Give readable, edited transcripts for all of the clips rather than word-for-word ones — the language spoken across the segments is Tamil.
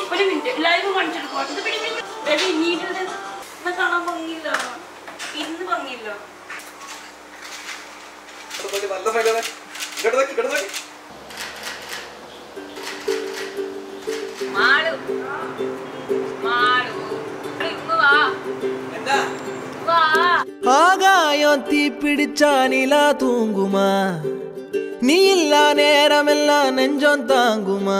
ഒരു മിനിറ്റ് ലൈവ് കാണിച്ചിട്ട് പോട്ടെ ബേബി നീഡിൽ കാണാൻ ഭംഗിയില്ല ഇന്ന് ഭംഗിയില്ല മാളു മാളു ഇങ്ങ് വാ വാ ஆகாயம் தீ பிடிச்சா நிலா தூங்குமா நீ இல்லா நேரமெல்லாம் நெஞ்சம் தாங்குமா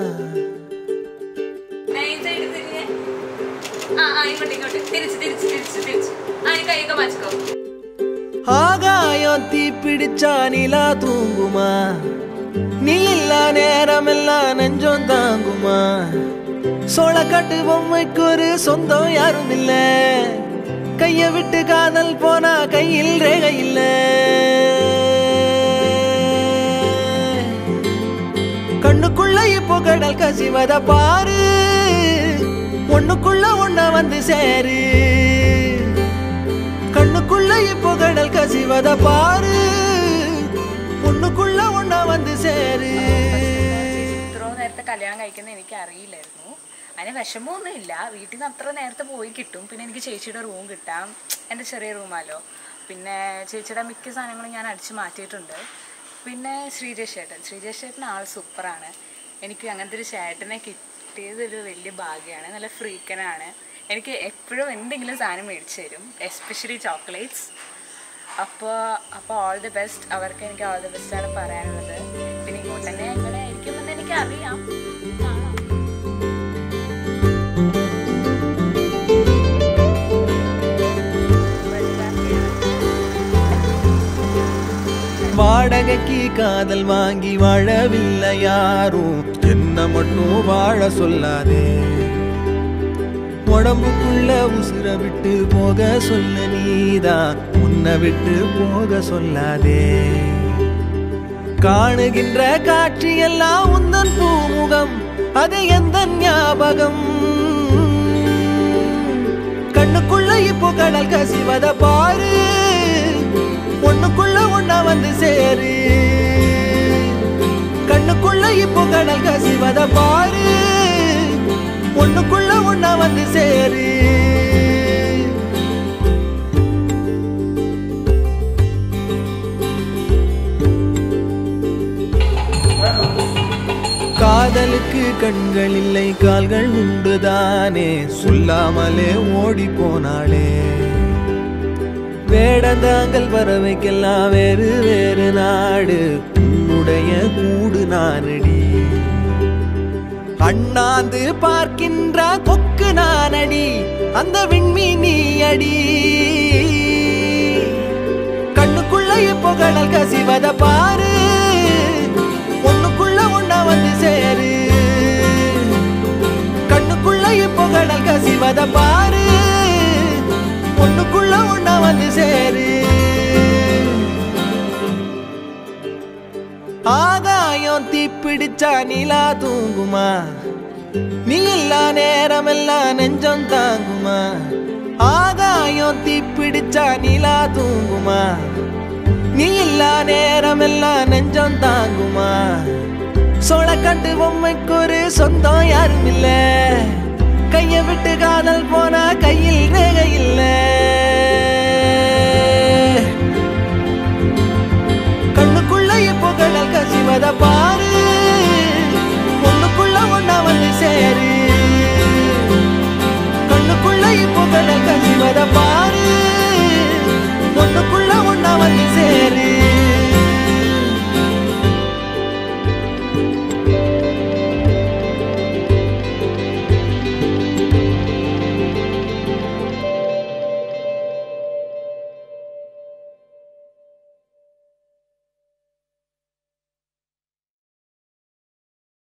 ஆகாயம் தீ பிடிச்சா நிலா தூங்குமா நீ இல்லா நேரமெல்லாம் நெஞ்சம் தாங்குமா சோளக்காட்டு பொம்மைக்கு ஒரு சொந்தம் யாரும் இல்ல கைய விட்டு காதல் போனா கையில் ரேகை இல்ல கண்ணுக்குள்ள இப்போ கடல் கசிவத பாரு ஒண்ணுக்குள்ள ஒண்ண வந்து சேரு கண்ணுக்குள்ள இப்போ கடல் கசிவத பாரு ஒண்ணுக்குள்ள ஒண்ண வந்து சேரு ഇത്രയും നേരത്തെ കല്യാണം കഴിക്കുന്നത് എനിക്ക് അറിയില്ലായിരുന്നു അതിന് വിഷമമൊന്നുമില്ല വീട്ടിൽ നിന്ന് അത്ര നേരത്തെ പോയി കിട്ടും പിന്നെ എനിക്ക് ചേച്ചിയുടെ റൂം കിട്ടാം എൻ്റെ ചെറിയ റൂമാലോ പിന്നെ ചേച്ചിയുടെ മിക്ക സാധനങ്ങളും ഞാൻ അടിച്ചു മാറ്റിയിട്ടുണ്ട് പിന്നെ ശ്രീജേഷ് ചേട്ടൻ ആൾ സൂപ്പറാണ് എനിക്ക് അങ്ങനത്തെ ഒരു ചേട്ടനെ കിട്ടിയതൊരു വലിയ ഭാഗ്യമാണ് നല്ല ഫ്രീക്കനാണ് എനിക്ക് എപ്പോഴും എന്തെങ്കിലും സാധനം മേടിച്ചു തരും എസ്പെഷ്യലി ചോക്ലേറ്റ്സ് അപ്പോൾ ഓൾ ദി ബെസ്റ്റ് അവർക്ക് എനിക്ക് ഓൾ ദി ബെസ്റ്റാണ് പറയാനുള്ളത് പിന്നെ ഇങ്ങോട്ട് തന്നെ എങ്ങനെ ആയിരിക്കുമെന്ന് എനിക്കറിയാം வாடகைக்கு காதல் வாங்கி வாழவில்லை யாரும் என்ன மட்டும் வாழ சொல்லாதே உடம்புக்குள்ள உசுர விட்டு போக சொல்ல நீதான் உன்னை விட்டு போக சொல்லாதே காணுகின்ற காட்சி எல்லாம் உந்தன் பூமுகம் அது எந்த ஞாபகம் கண்ணுக்குள்ள இப்போ கடல் கசிவத பாரு ஒண்ணுக்குள்ள ஒண்ணா வந்து சேரு கண்ணுக்குள்ள இப்போ கடல் கசிவத பாரு ஒண்ணுக்குள்ள ஒண்ணா வந்து சேரு காதலுக்கு கண்கள் இல்லை கால்கள் உண்டுதானே சொல்லாமலே ஓடி போனாளே வேடந்தாங்கள் பறவைக்கெல்லாம் வேறு வேறு நாடு உன்னுடைய கூடு நானடி அண்ணாந்து பார்க்கின்ற கொக்கு நானடி அந்த விண்மீனி அடி கண்ணுக்குள்ள இப்போ கடல் கசிவத பாரு ஒண்ணுக்குள்ள ஒண்ணா வந்து சேரு கண்ணுக்குள்ள இப்போ கடல் கசிவத பாரு ஒண்ணுக்குள்ள ஒண்ணா வந்து சேரு ஆகாயம் தீப்பிடிச்சா நிலா தூங்குமா நீ இல்லா நேரமெல்லாம் நெஞ்சம் தாங்குமா ஆகாயம் தீப்பிடிச்சா நிலா தூங்குமா நீ இல்லா நேரமெல்லாம் நெஞ்சம் தாங்குமா சோளக்காட்டு பொம்மைக்கு ஒரு சொந்தம் யாரும் இல்ல